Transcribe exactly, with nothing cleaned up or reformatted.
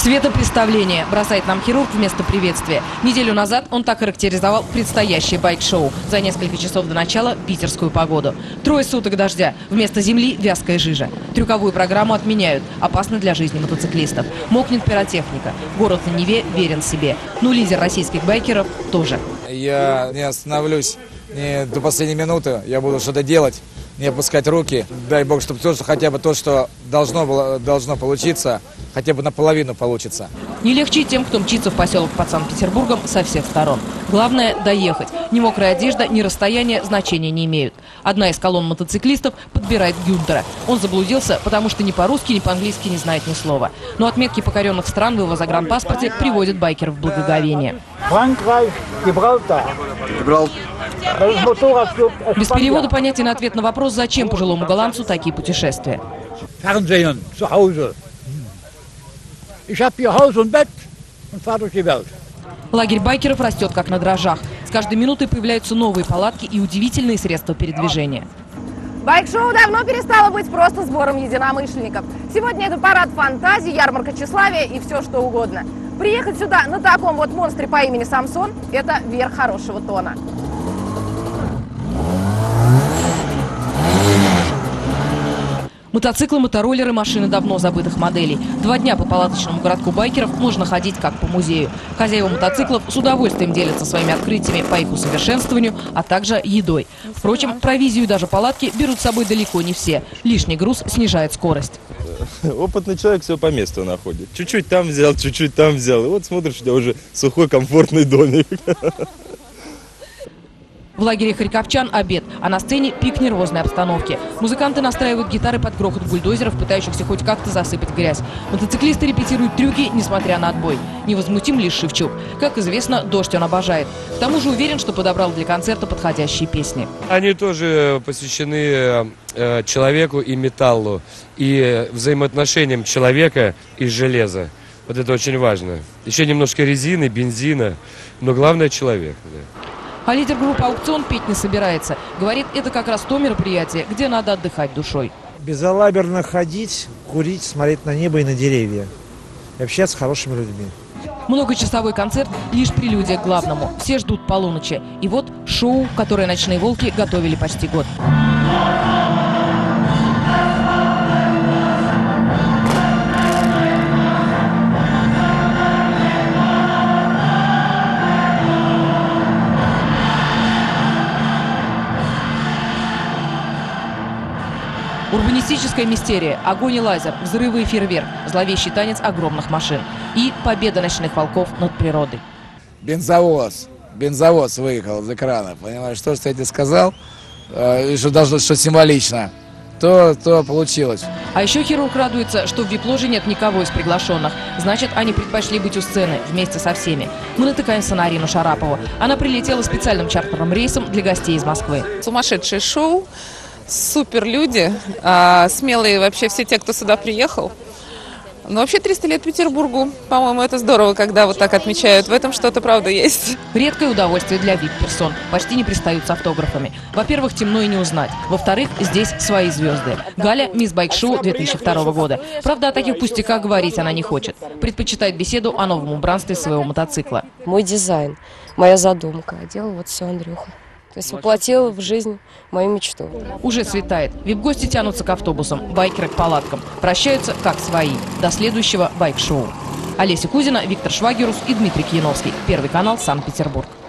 Светопреставление бросает нам хирург вместо приветствия. Неделю назад он так характеризовал предстоящее байк-шоу. За несколько часов до начала питерскую погоду. Трое суток дождя. Вместо земли вязкая жижа. Трюковую программу отменяют. Опасно для жизни мотоциклистов. Мокнет пиротехника. Город на Неве верен себе. Ну, лидер российских байкеров тоже. Я не остановлюсь ни до последней минуты. Я буду что-то делать. Не опускать руки. Дай бог, чтобы то, что хотя бы то, что должно, было, должно получиться, хотя бы наполовину получится. Не легче тем, кто мчится в поселок под Санкт-Петербургом со всех сторон. Главное – доехать. Ни мокрая одежда, ни расстояние значения не имеют. Одна из колонн мотоциклистов подбирает Гюнтера. Он заблудился, потому что ни по-русски, ни по-английски не знает ни слова. Но отметки покоренных стран в его загранпаспорте приводят байкеров в благоговение. Без перевода понятия на ответ на вопрос, зачем пожилому голландцу такие путешествия. Лагерь байкеров растет как на дрожжах. С каждой минутой появляются новые палатки и удивительные средства передвижения. Байк-шоу давно перестало быть просто сбором единомышленников. Сегодня это парад фантазий, ярмарка тщеславия и все что угодно. Приехать сюда на таком вот монстре по имени Самсон – это верх хорошего тона. Мотоциклы, мотороллеры, машины давно забытых моделей. Два дня по палаточному городку байкеров можно ходить как по музею. Хозяева мотоциклов с удовольствием делятся своими открытиями по их усовершенствованию, а также едой. Впрочем, провизию и даже палатки берут с собой далеко не все. Лишний груз снижает скорость. Опытный человек все по месту находит. Чуть-чуть там взял, чуть-чуть там взял. И вот смотришь, у тебя уже сухой комфортный домик. В лагере харьковчан обед, а на сцене пик нервозной обстановки. Музыканты настраивают гитары под грохот бульдозеров, пытающихся хоть как-то засыпать грязь. Мотоциклисты репетируют трюки, несмотря на отбой. Невозмутим лишь Шевчук. Как известно, дождь он обожает. К тому же уверен, что подобрал для концерта подходящие песни. Они тоже посвящены э, человеку и металлу, и взаимоотношениям человека и железа. Вот это очень важно. Еще немножко резины, бензина, но главное человек. Да. А лидер группы «Аукцион» петь не собирается. Говорит, это как раз то мероприятие, где надо отдыхать душой. Безалаберно ходить, курить, смотреть на небо и на деревья. И общаться с хорошими людьми. Многочасовой концерт – лишь прелюдия к главному. Все ждут полуночи. И вот шоу, которое «Ночные волки» готовили почти год. Урбанистическая мистерия, огонь и лазер, взрывы и фейерверк, зловещий танец огромных машин и победа ночных волков над природой. Бензовоз, бензовоз выехал из экрана, понимаешь, что, что я тебе сказал, и что должно, что символично, то, то получилось. А еще хирург радуется, что в вип-ложе нет никого из приглашенных. Значит, они предпочли быть у сцены вместе со всеми. Мы натыкаемся на Арину Шарапову. Она прилетела специальным чартерным рейсом для гостей из Москвы. Сумасшедшее шоу. Супер люди, а, смелые вообще все те, кто сюда приехал. Но вообще триста лет Петербургу, по-моему, это здорово, когда вот так отмечают. В этом что-то правда есть. Редкое удовольствие для вип-персон. Почти не пристают с автографами. Во-первых, темно и не узнать. Во-вторых, здесь свои звезды. Галя – мисс Байк-шоу две тысячи второго года. Правда, о таких пустяках говорить она не хочет. Предпочитает беседу о новом убранстве своего мотоцикла. Мой дизайн, моя задумка. Делал вот все Андрюха. То есть воплотила в жизнь мою мечту. Уже светает. Вип-гости тянутся к автобусам, байкеры к палаткам. Прощаются как свои. До следующего байк-шоу. Олеся Кузина, Виктор Швагерус и Дмитрий Кияновский. Первый канал, Санкт-Петербург.